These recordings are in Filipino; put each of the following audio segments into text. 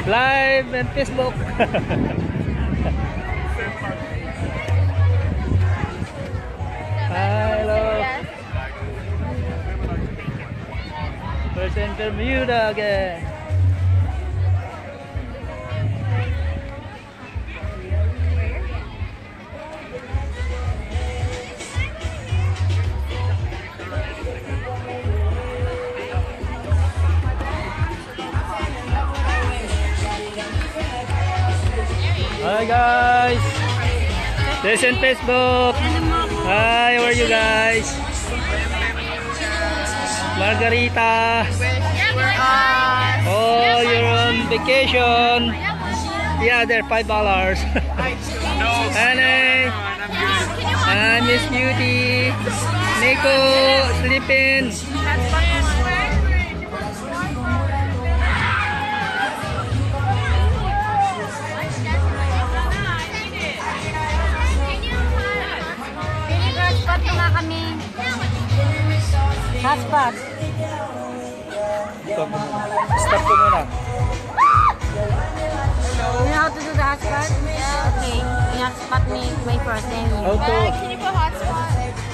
Live and Facebook. Hello. First interview again. Hi guys, this is Facebook. Hi, how are you guys? Margarita. Oh, you're on vacation. Yeah, they're $5. Annie, and Miss Beauty, Nico, sleeping. Hotspot. Stop ko muna. You know how to do the hotspot? Okay. You hotspot me my first name. How to? Can you put hotspot?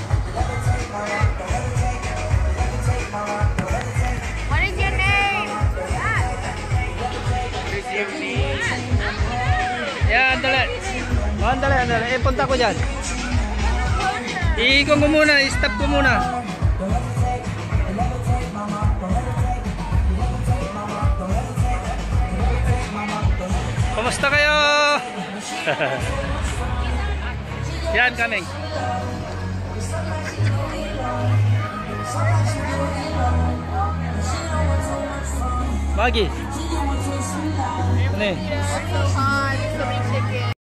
What is your name? Yan, andali. Andali. Punta ko dyan. Iikon ko muna, stop ko muna. Kumusta kayo? Yan, coming. Maggie. Ano eh? So hot. So many chicken.